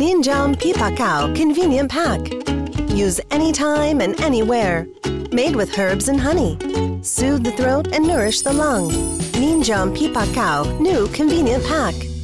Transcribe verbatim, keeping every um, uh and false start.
Nin Jiom Pei convenient pack. Use anytime and anywhere. Made with herbs and honey. Soothe the throat and nourish the lung. Nin Jiom Pei new convenient pack.